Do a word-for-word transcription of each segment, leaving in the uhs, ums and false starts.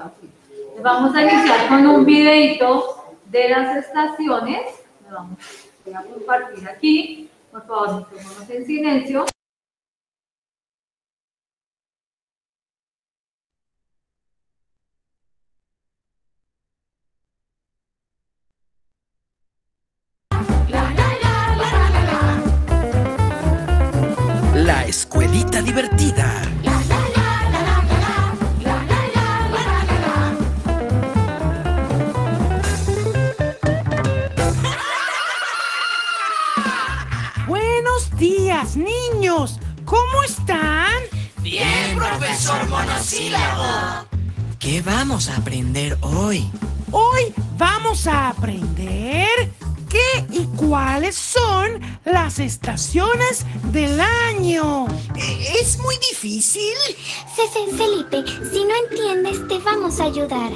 Vamos a iniciar con un videito de las estaciones. Lo vamos voy a compartir aquí. Por favor, quedémonos en silencio. La escuelita divertida. Buenos días, niños. ¿Cómo están? Bien, profesor Monosílabo. ¿Qué vamos a aprender hoy? Hoy vamos a aprender qué y cuáles son las estaciones del año. ¿Es muy difícil? Felipe, si no entiendes, te vamos a ayudar.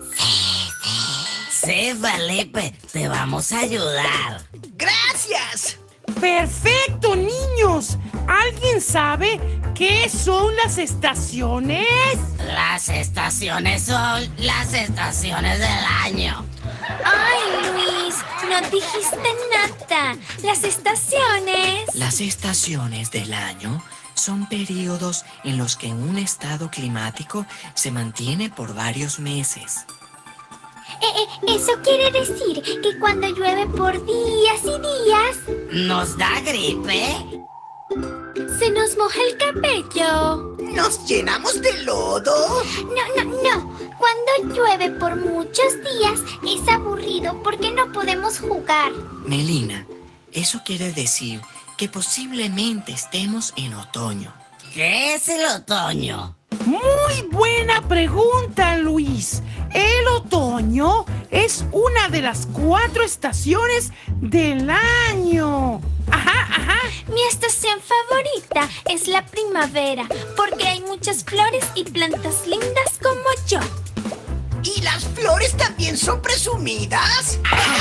Sí, Felipe, te vamos a ayudar. ¡Gracias! ¡Perfecto, niños! ¿Alguien sabe qué son las estaciones? Las estaciones son las estaciones del año. ¡Ay, Luis! No dijiste nada. Las estaciones. Las estaciones del año son periodos en los que un estado climático se mantiene por varios meses. Eh, eh, eso quiere decir que cuando llueve por días y días... ¿Nos da gripe? Se nos moja el cabello. ¿Nos llenamos de lodo? No, no, no. Cuando llueve por muchos días es aburrido porque no podemos jugar. Melina, eso quiere decir que posiblemente estemos en otoño. ¿Qué es el otoño? Muy buena pregunta, Luis. El otoño es una de las cuatro estaciones del año. Ajá, ajá. Mi estación favorita es la primavera porque hay muchas flores y plantas lindas como yo. ¿Y las flores también son presumidas?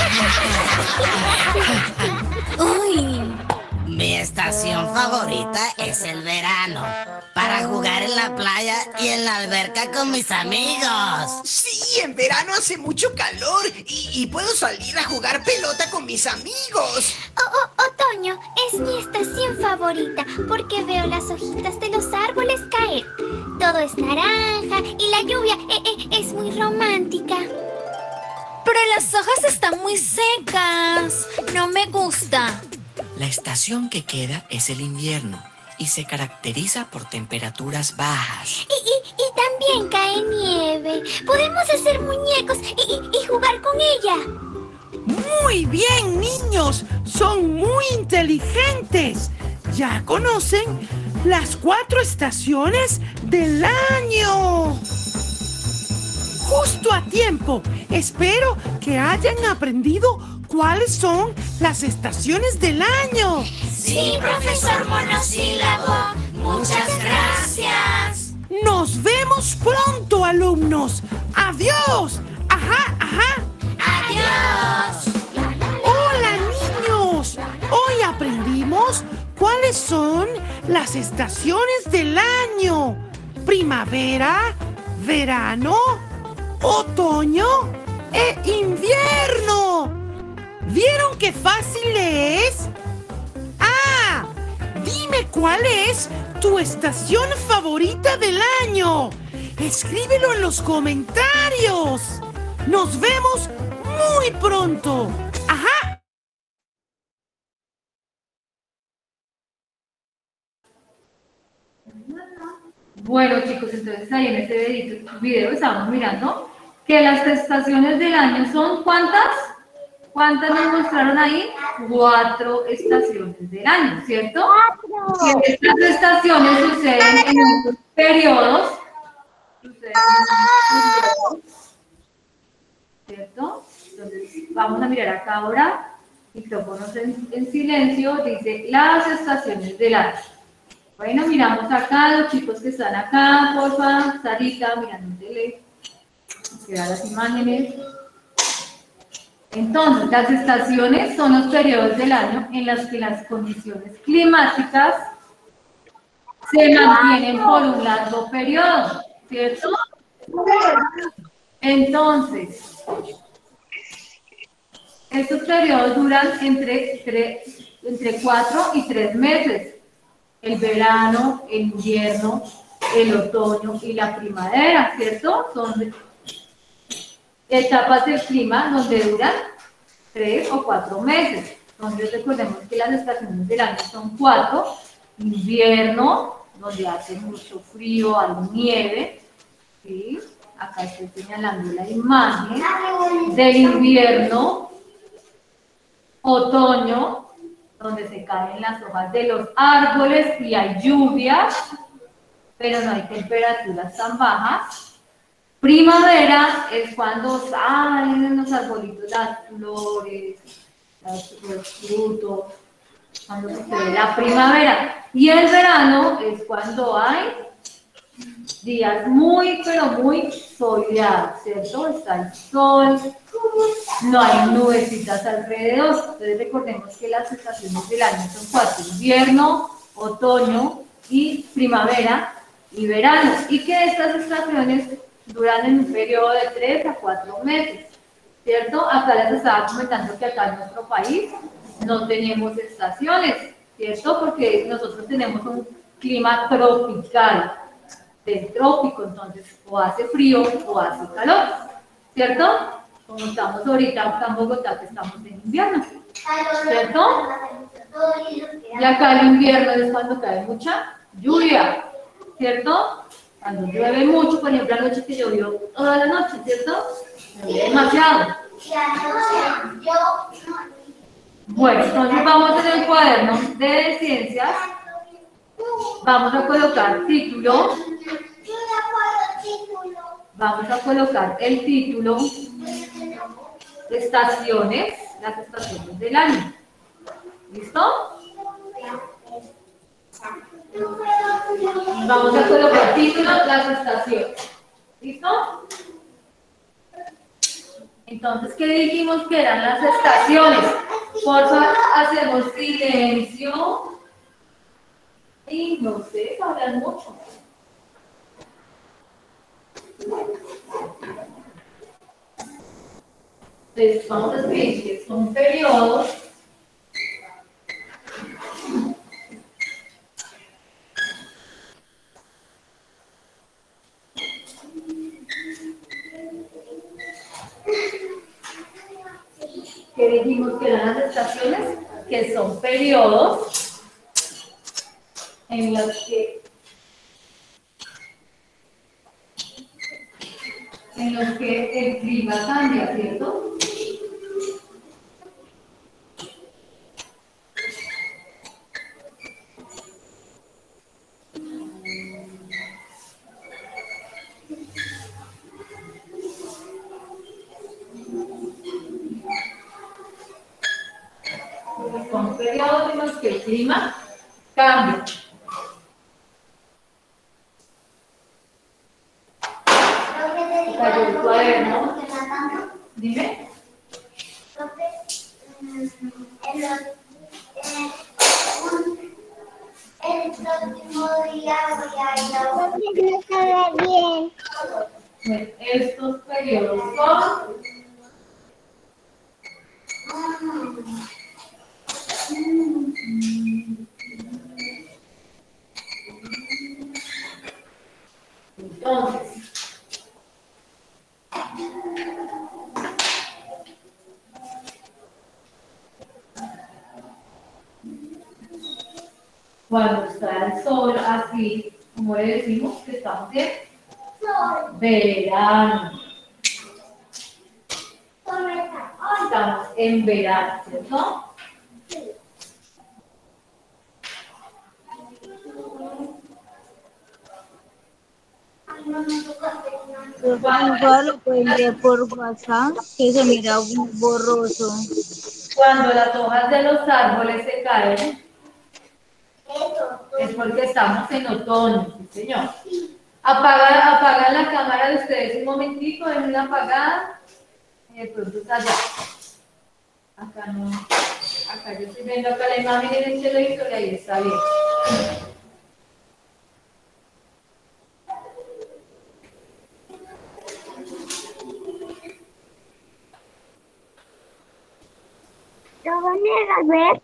Uy. Mi estación favorita es el verano, para jugar en la playa y en la alberca con mis amigos. Sí, en verano hace mucho calor y, y puedo salir a jugar pelota con mis amigos. O- o- otoño es mi estación favorita porque veo las hojitas de los árboles caer. Todo es naranja y la lluvia eh, eh, es muy romántica. Pero las hojas están muy secas. No me gusta. La estación que queda es el invierno y se caracteriza por temperaturas bajas. Y, y, y también cae nieve. Podemos hacer muñecos y, y, y jugar con ella. Muy bien, niños. Son muy inteligentes. ¿Ya conocen las cuatro estaciones del año? Justo a tiempo. Espero que hayan aprendido cuáles son las estaciones del año. Sí, profesor Monosílabo. Muchas gracias. Nos vemos pronto, alumnos. Adiós. Ajá, ajá. Adiós. Hola, niños. Hoy aprendimos cuáles son las estaciones del año. Primavera, verano, otoño e invierno. ¿Vieron qué fácil es? ¡Ah! Dime cuál es tu estación favorita del año. Escríbelo en los comentarios. Nos vemos muy pronto. ¡Ajá! Bueno, chicos, entonces ahí en este video, video estamos mirando que las estaciones del año son ¿cuántas? ¿Cuántas nos mostraron ahí? Cuatro estaciones del año, ¿cierto? Cuatro. Y estas estaciones suceden en unos periodos, suceden en unos periodos, ¿cierto? Entonces, vamos a mirar acá ahora, micrófonos en, en silencio, dice las estaciones del año. Bueno, miramos acá, los chicos que están acá, porfa, Sarita, mirando el tele, quedan las imágenes. Entonces, las estaciones son los periodos del año en los que las condiciones climáticas se mantienen por un largo periodo, ¿cierto? Entonces, estos periodos duran entre, tres, entre cuatro y tres meses. El verano, el invierno, el otoño y la primavera, ¿cierto? Son etapas del clima donde duran tres o cuatro meses. Entonces recordemos que las estaciones del año son cuatro: invierno, donde hace mucho frío, hay nieve, ¿sí? Acá estoy señalando la imagen del invierno, otoño, donde se caen las hojas de los árboles y hay lluvias, pero no hay temperaturas tan bajas. Primavera es cuando salen en los arbolitos las flores, los frutos, cuando se ve la primavera. Y el verano es cuando hay días muy, pero muy soleados, ¿cierto? Está el sol, no hay nubecitas alrededor. Entonces recordemos que las estaciones del año son cuatro: invierno, otoño y primavera y verano. Y que estas estaciones duran en un periodo de tres a cuatro meses, ¿cierto? Acá les estaba comentando que acá en nuestro país no tenemos estaciones, ¿cierto? Porque nosotros tenemos un clima tropical, del trópico, entonces o hace frío o hace calor, ¿cierto? Como estamos ahorita acá en Bogotá, que estamos en invierno, ¿cierto? Y acá el invierno es cuando cae mucha lluvia, ¿cierto? Cuando llueve mucho, por ejemplo, anoche que llovió toda la noche, ¿cierto? Llovió demasiado. Bueno, entonces vamos en el cuaderno de ciencias, vamos a colocar título, vamos a colocar el título, estaciones, las estaciones del año. ¿Listo? Vamos a colocar título, las estaciones. ¿Listo? Entonces, ¿qué dijimos que eran las estaciones? Por favor, hacemos silencio. Y no sé, hablan mucho. Entonces, vamos a escribir que son periodos que dijimos que eran las estaciones, que son periodos en los que en los que el clima cambia, ¿cierto? Son periodos en los que el clima cambia. Cayó el cuaderno. Dime. El próximo día voy a ir a un... bien. Bueno, estos periodos son entonces cuando está el sol así, como le decimos que estamos en verano. Estamos en verano, ¿cierto? Igual lo pueden enviar por WhatsApp, que se mira borroso. Cuando las hojas de los árboles se caen, es porque estamos en otoño, ¿sí, señor? Apaga, apaga la cámara de ustedes un momentico, denla apagada. Y de pronto está allá. Acá no. Acá yo estoy viendo acá la imagen en el televisor y ahí está bien. lo van a ver.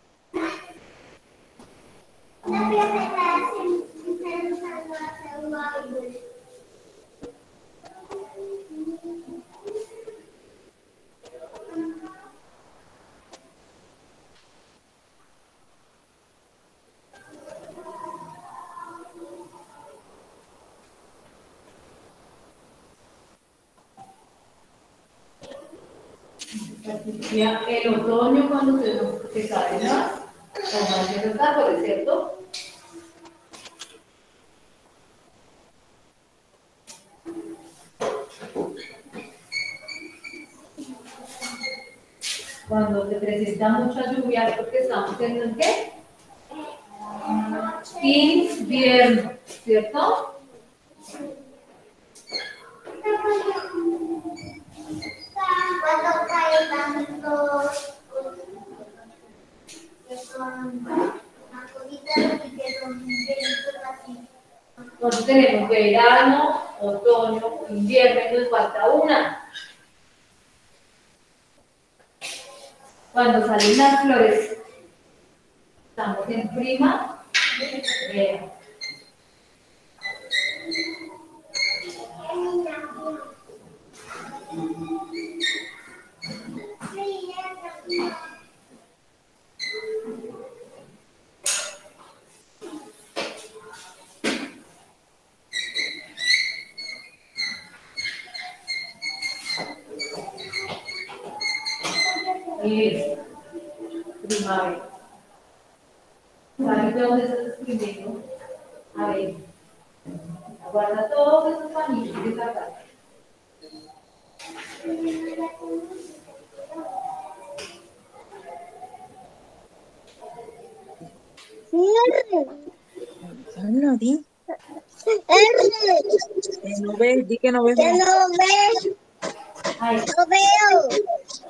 Ya, el otoño cuando se, se caen las hojas de los árboles, ¿cierto? Cuando se presenta mucha lluvia, porque estamos en el ¿qué? Invierno, ¿cierto? Cuando cae tanto, Nosotros tenemos verano, otoño, invierno y nos falta una. Cuando salen las flores, estamos en primavera. Y primavera. ¿Sabes de dónde estás escribiendo? A ver, guarda todos esos anillos de esa carta. No, di. Que no ves, di que no ves. Que no ves, Ahí. no veo.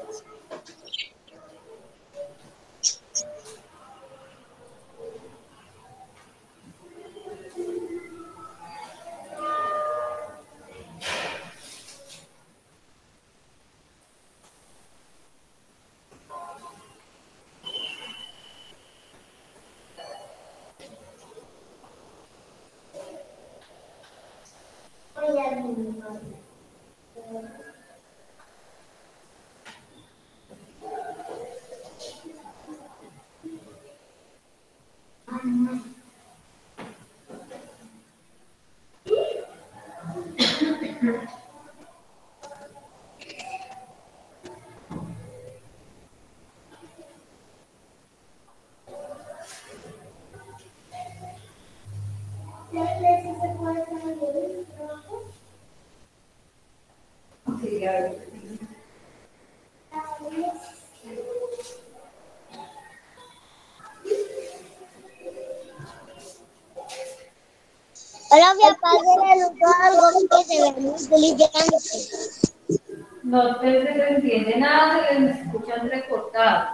Sí, a ver. Ahora voy a apagar la luz o algo que se ve muy brillante. No se les entiende nada, se les escucha entrecortado.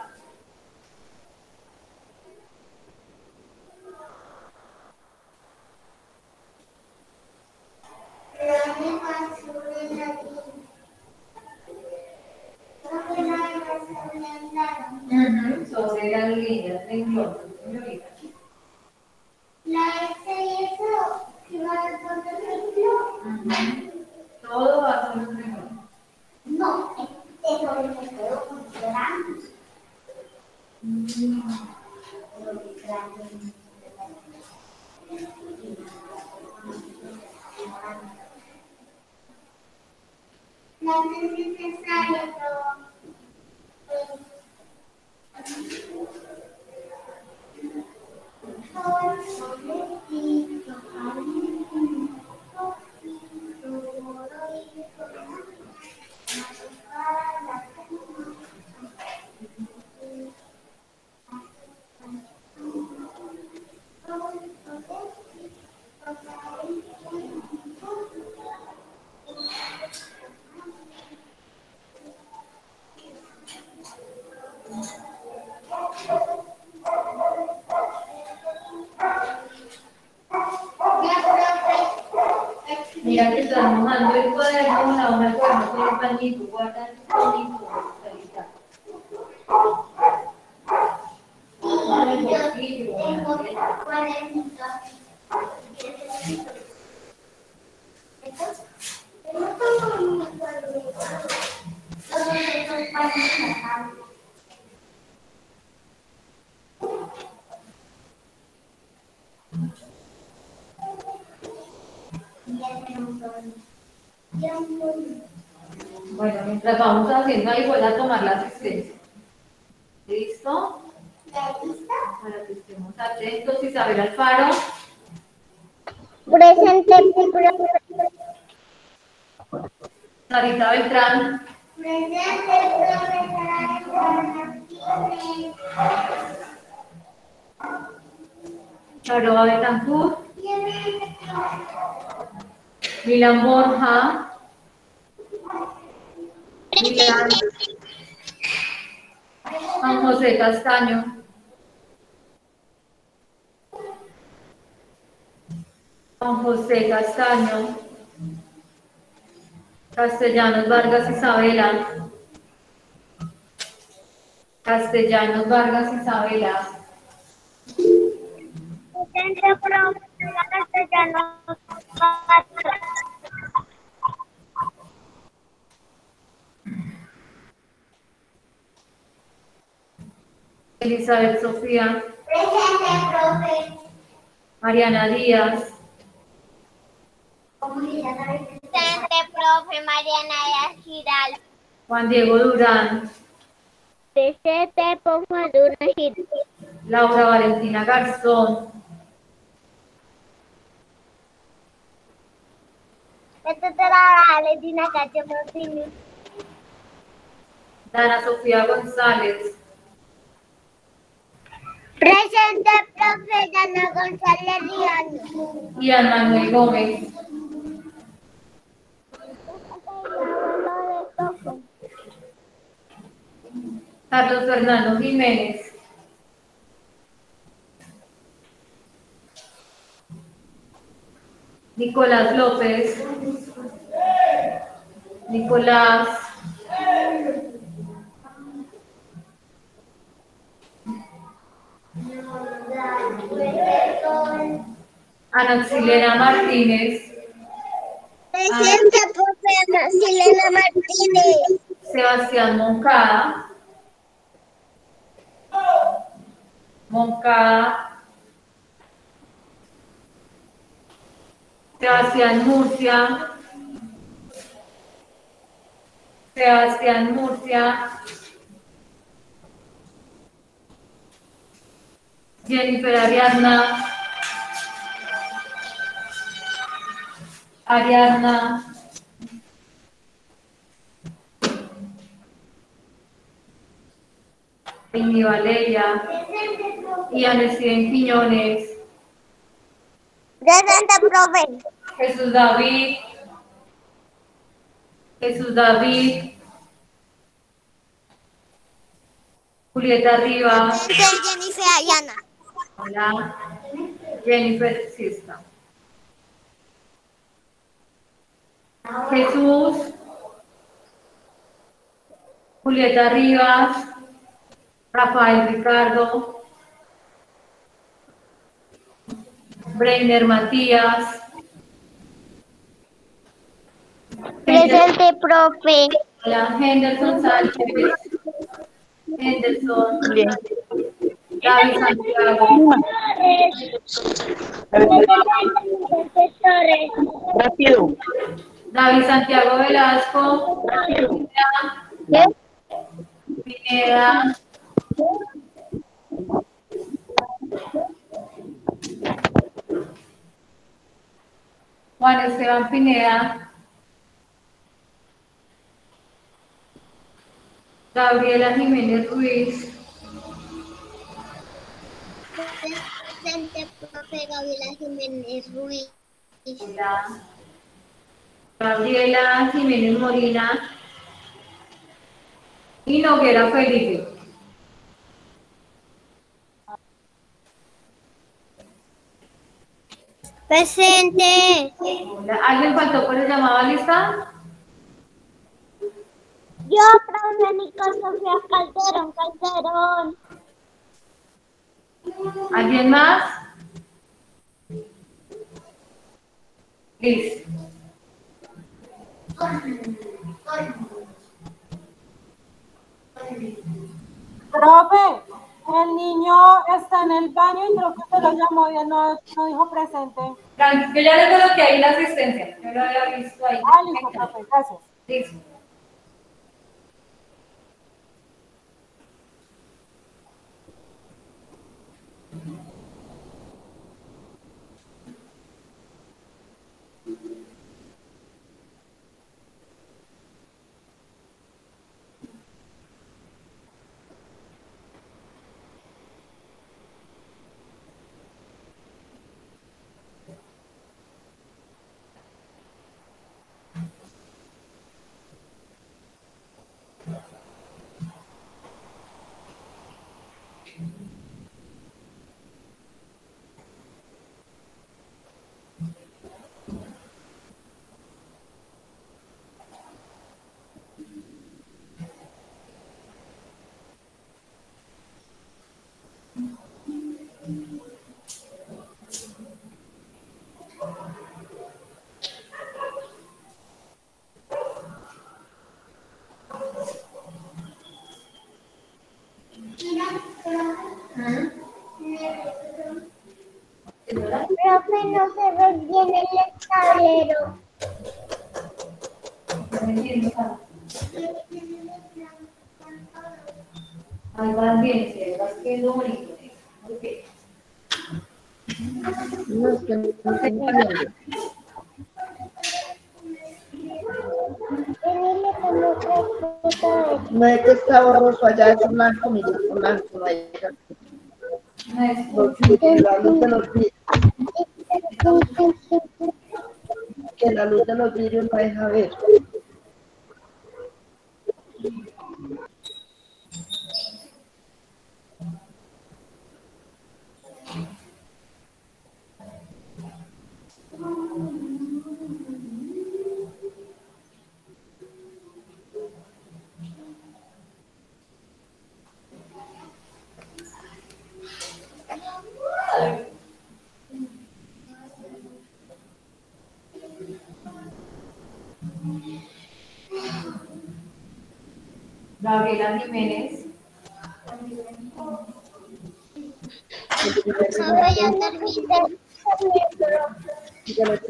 Ujú, sobre las líneas de encuentro, señorita. La S y eso, ¿qué va a poner ejemplo? Ujú. Todo va a ser un renglón. No, eso lo que puedo considerar. No es necesario. Mira que están mojando el cuaderno con la hoja de cuaderno con el pañito, guarda el pañito, Sarita. Bueno, mientras vamos haciendo ahí, voy a tomar la asistencia. ¿Listo? Para que estemos atentos. Isabel Alfaro. Presente, profe. Sarita Beltrán. Presente, Charoa Betancourt. Milan Borja. Milan. Juan José Castaño. Juan José Castaño. Castellanos Vargas Isabela. Castellanos Vargas Isabela. Presente, profe. Castellanos. Elizabeth Sofía. Presente, profe. Mariana Díaz. Presente, profe. Mariana Díaz Giral. Juan Diego Durán. Presente, profe. Durán Giral. Laura Valentina Garzón. Presente, la Valentina Cacho Martínez. Dana Sofía González. Presente, profe. Dana González Riano. Ian Manuel Gómez. Carlos Fernando Jiménez. Nicolás López. Nicolás. Ana Xilena Martínez. Presente, profe. Silena Martínez. Sebastián Moncada. Moncada. Sebastián Murcia. Sebastián Murcia. Jennifer Ariadna. Ariadna. Amy Valeria. Ian Steven Quiñones. Presente, profe. Jesús David. Jesús David. Julieta Rivas. Jennifer Ayana. Hola. Jennifer Sista. Jesús. Julieta Rivas. Rafael Ricardo. Breiner Matías. Presente, profe. Hola, Henderson Sánchez. Henderson. David Santiago. Rápido. David Santiago Velasco. Pineda. Pineda. Juan Esteban Pineda. Gabriela Jiménez Ruiz. Presente, profe. Gabriela Jiménez Ruiz. Hola. Gabriela Jiménez Molina. Y Noguera Felipe. Presente. Hola. ¿Alguien faltó por el llamado a lista? Yo, profe Nicole Sofía Calderón, Calderón. ¿Alguien más? Listo. Profe, el niño está en el baño y creo que usted lo llamó y él no, no dijo presente. Tranquilo, yo ya le coloqué ahí la asistencia. Yo lo había visto ahí. Ah, listo, profe, gracias. Listo. Profe, no se ve bien el tablero. Ahí van bien, se va quedando bonito. Ok. No, es que no estoy viendo. No es que está borroso allá, es blanco, mira, es blanco, no hay los vidrios, la luz de los vidrios. Que la luz de los vidrios no deja ver. Gabriela Jiménez. No voy a terminar el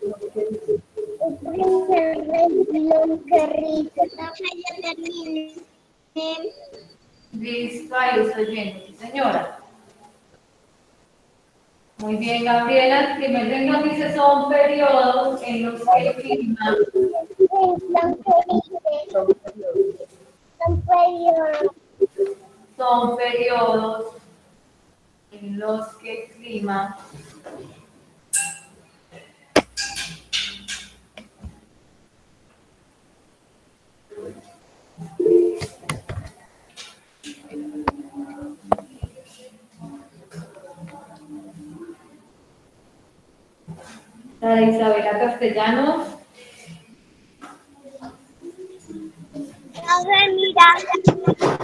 primer renglón que rico. No voy a terminar. Listo, ahí lo estoy viendo, sí, señora. Muy bien, Gabriela, el primer renglón dice son periodos en los que el clima Son periodos. son periodos en los que el clima la de Isabela Castellanos. A ver, mira.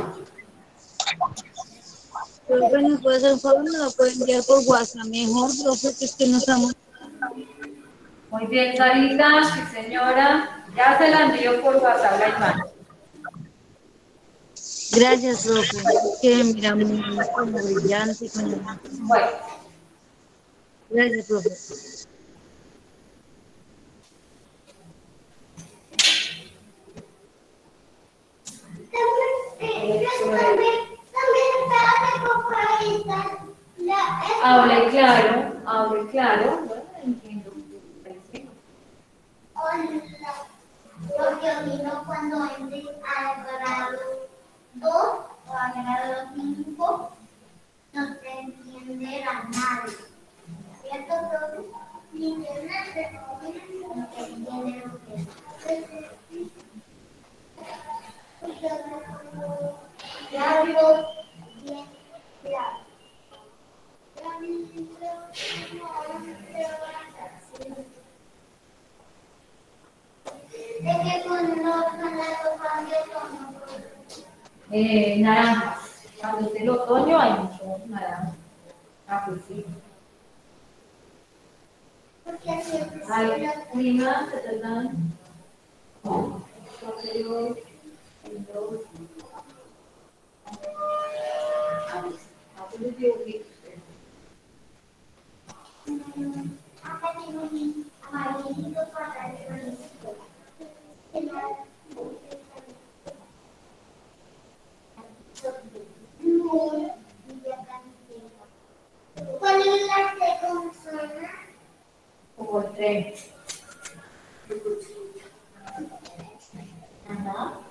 Profe, ¿nos puede hacer un favor? ¿Me lo puede enviar por WhatsApp mejor, profe? Que es que no estamos... Muy bien, Sarita, sí, señora. Ya se la envío por WhatsApp la imagen. Gracias, profe. Es que mira, muy como brillante. Con el... Bueno. Gracias, profe. Hable claro, hable claro. Bueno, entiendo. Hola. Porque vino cuando entré al grado dos o al grado cinco, no se entiende la nada. ¿Cierto, profe? Ni que nada no se entiende lo que es. Claro, bien, claro. ¿De qué color son las hojas de otoño? Eh, naranjas. Cuando es el otoño hay mucho naranja. Ah, pues sí. Porque así es. Hay clima, se tratan. Periodos, Ajá.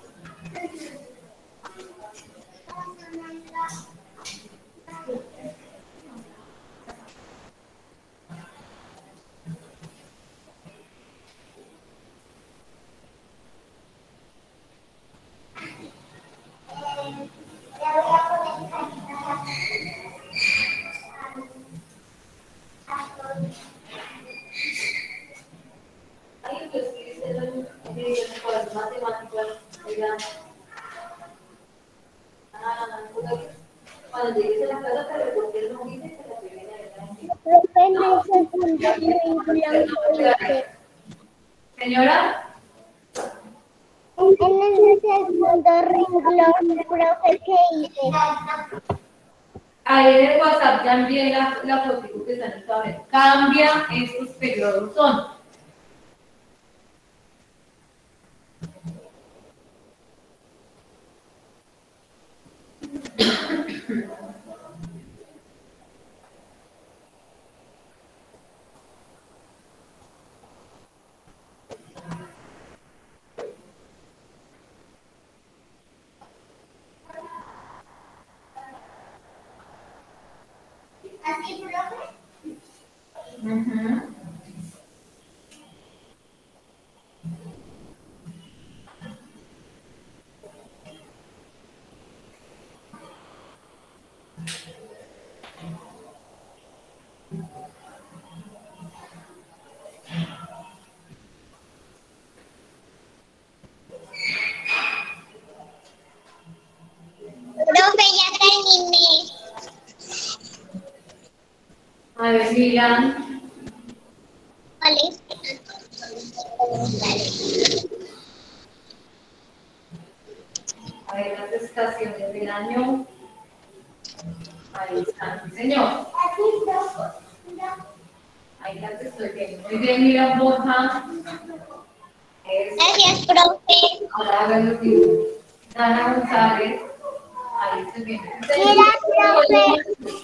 Ahí pues sí, se lo dice por las matemáticas, oigan. Ah, cuando llegues a la casa te reporté el nombre y te la primera vez. Señora. En el segundo renglón, profe, ¿qué hice? Ahí en el WhatsApp ya envié la, la foto que está en el tablero. Cambia estos periodos son. ¿Así, profe? Uh-huh. Profe, ya terminé. A ver, Milan. Vale. A ver, las estaciones del año. Ahí están, sí, señor. Ahí las estoy viendo. Muy bien, mira, Borja. Gracias, profe. Ahora hagan lo mismo. Dana González. Ahí estoy viendo. Mira, profe.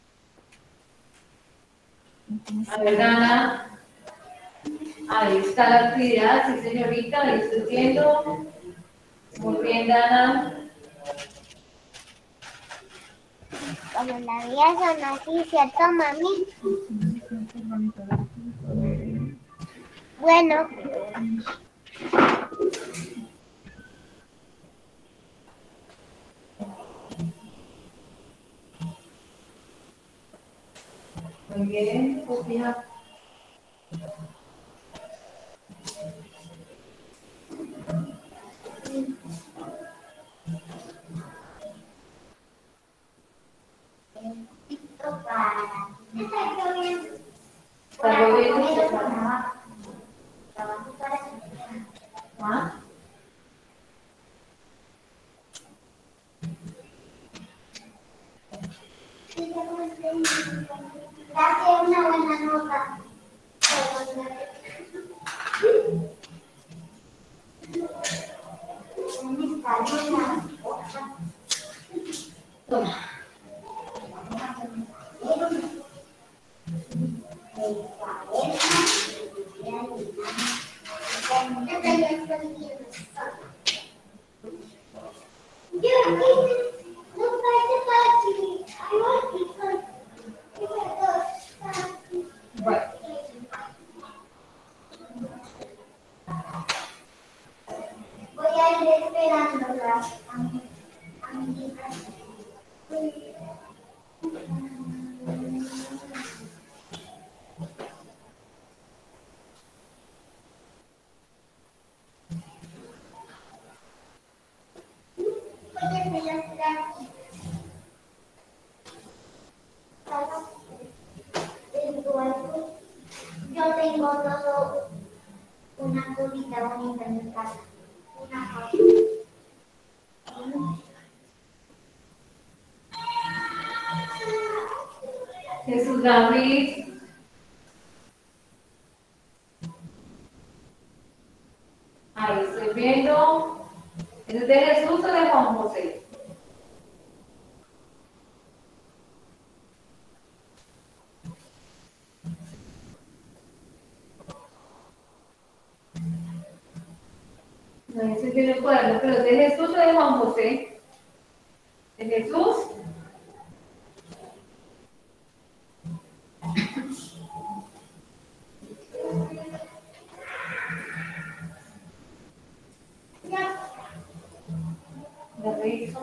A ver, Dana. Ahí está la actividad, sí, señorita. Ahí estoy viendo. Muy bien, Dana. Como la vida son así, ¿cierto, mami? Bueno. Muy bien, Sofía. ¿Está lloviendo? ¿Ah? Date una buena nota. Toma. Bueno. Voy a ir esperándolas. Yo tengo todo una cosita bonita en mi casa. Una cosa. Jesús David. Ahí estoy viendo. ¿Es de Jesús o de Juan José? No dice que el cuaderno, pero ¿es de Jesús o de Juan José? ¿De Jesús? ¿La reviso?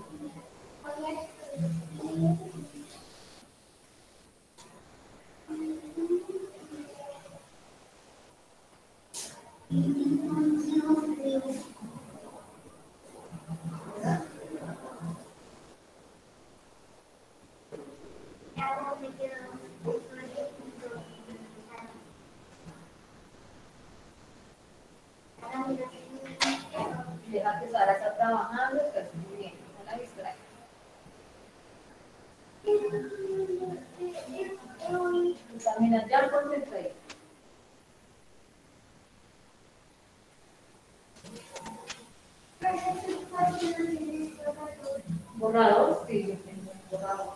Deja que Sara está trabajando, está muy bien, no la distrae. Examina ya concentré. Borrador, sí, yo tengo borrador.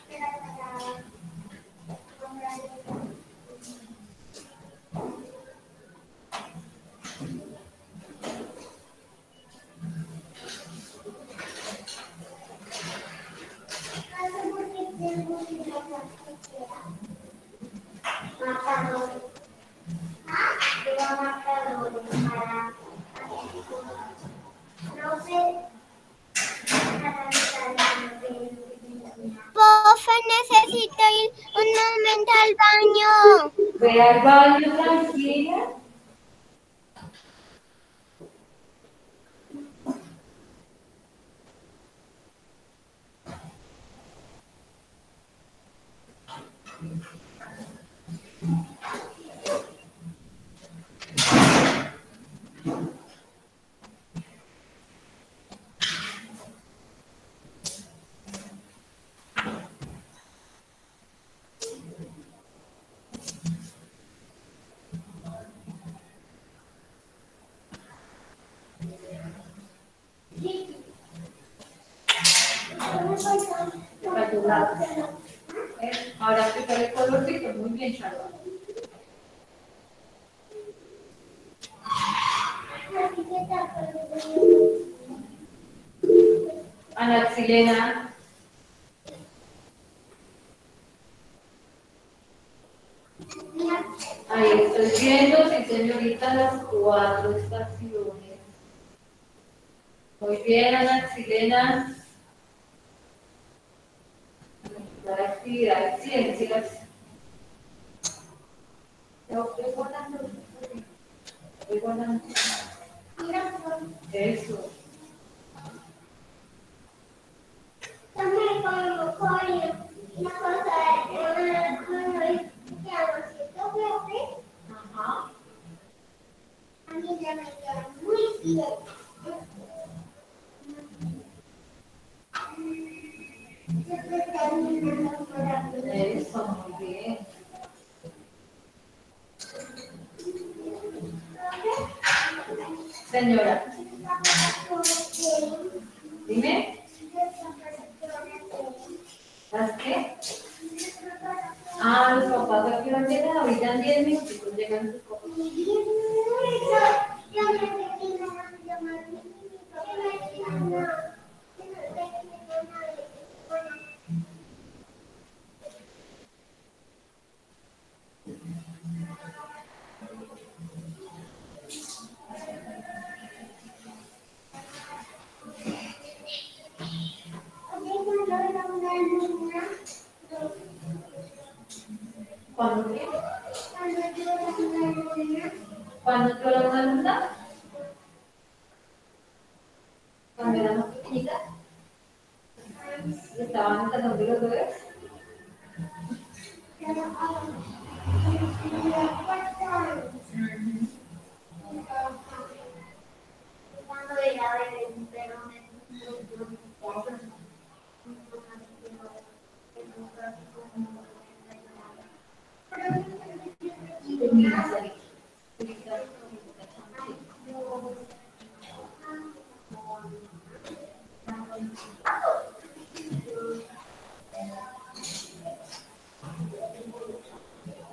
Porfa, necesito ir un momento al baño. Ve al baño tranquila. Ahora aplicar el colorcito, muy bien, Charlotte. Ana Xilena. Ahí estoy viendo, sí señorita, las cuatro estaciones. Muy bien, Ana Xilena. La actividad, ciencias. Estoy guardando. Estoy guardando. Eso. También como pollo, una cosa de que hago cierto verde. Ajá. A mí ya me queda muy bien. Siempre terminando por aquí. Eso, muy bien. Señora. Dime. ¿Las qué? Ah, los papás aquí van a llegar, ahorita en diez minutos llegan sus papás. ¿Cuándo qué? ¿Cuándo entró la una luna? Cuando éramos pequeñitas. Estaban tratando los bebés. Cuando era bebé, pero me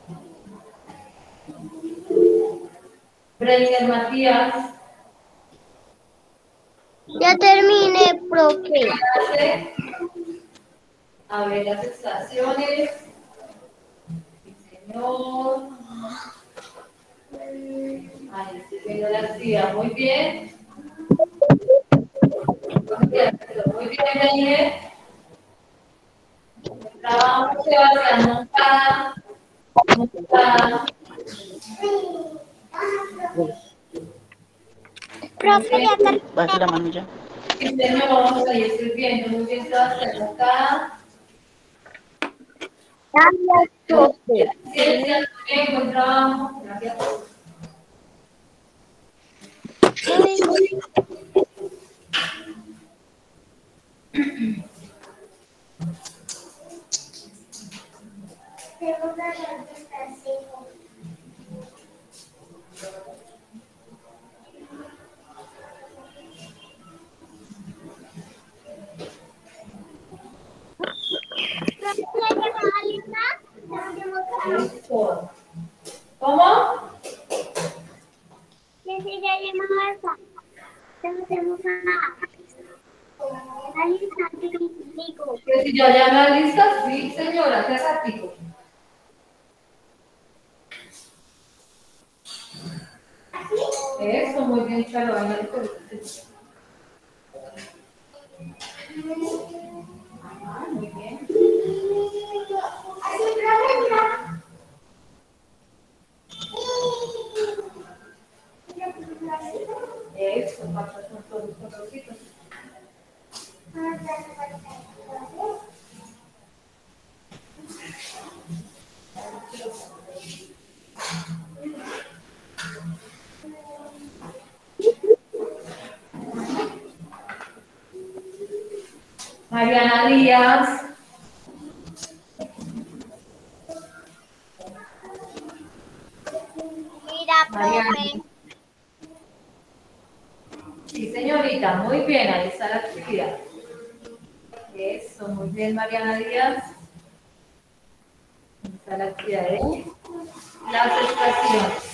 Breiner Matías. Ya terminé, profe. A ver las estaciones. Sí, señor. Ahí estoy viendo la actividad. Muy bien. Muy bien, Daniel. Trabajo Sebastián Moncada. Moncada. Profe, ya terminé. Baja la mano ya. Sí, señor. Ahí estoy viendo. Muy bien, Sebastián Moncada. Gracias, profe. Ciencia, bien, buen trabajo. Gracias. ¿Cómo? Que si ya llamamos tenemos a Alisa, digo. Que si ya llama a lista, sí, señora, hace ratito. Eso, muy bien, Charo. Ah, muy bien. Eso, pasa con todos los colorcitos. Mariana Díaz. Mira, profe. Sí, señorita, muy bien, ahí está la actividad. Eso, muy bien, Mariana Díaz. Ahí está la actividad de las estaciones.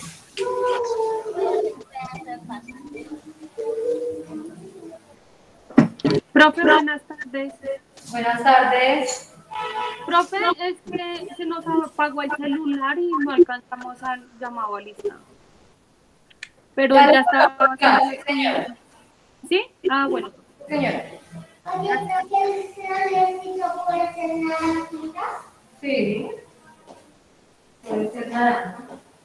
Profe, buenas tardes. Buenas tardes. Profe, es que se nos apagó el celular y no alcanzamos al llamado a lista. Pero ya está. Sí, señora. ¿Sí? Ah, bueno. Señora. Oye, ¿no quieres saber si no puede hacer nada aquí? Sí. Puede ser nada.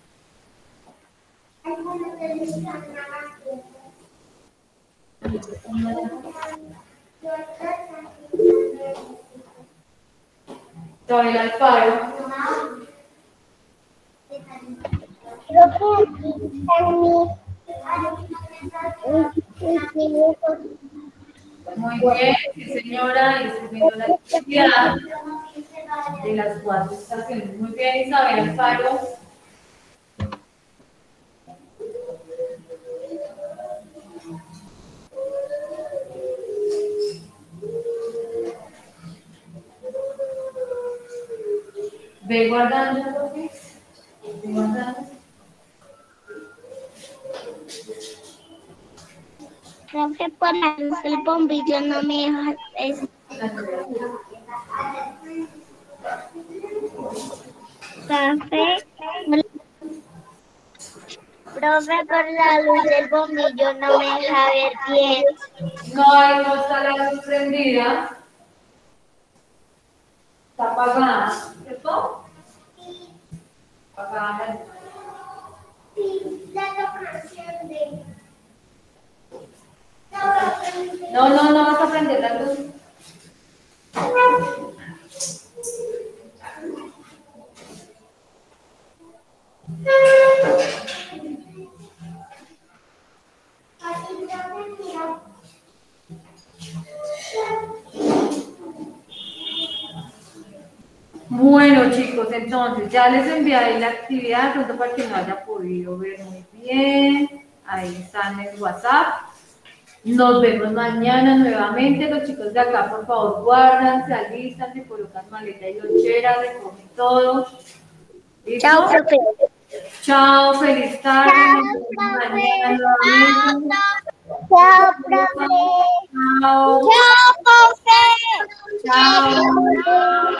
Algunos de mis nada Todavía el Alfaro. Muy bien, sí señora, y estoy viendo la actividad de las cuatro estaciones. Muy bien, Isabel Alfaro. Ve guardando, profe. Ve guardando. Profe, por la luz del bombillo no me deja eso. Profe, profe, por la luz del bombillo no me deja ver bien. No hay, no está la luz prendida. Está apagada, ¿cierto? Sí. Apagada la luz. Sí, la locación de... No, no, no vas a prender la luz. Bueno, chicos, entonces ya les envié ahí la actividad, pronto para que no haya podido ver muy bien. Ahí está en el WhatsApp. Nos vemos mañana nuevamente. Los chicos de acá, por favor, guardan, se alistan, se colocan maleta y lonchera, recogen todo. ¿Listo? Chao, profe. Chao, feliz tarde. Chao, Nos vemos profe. mañana nuevamente. Chao, profe. Chao, profe. Chao. Chao, profe. Chao.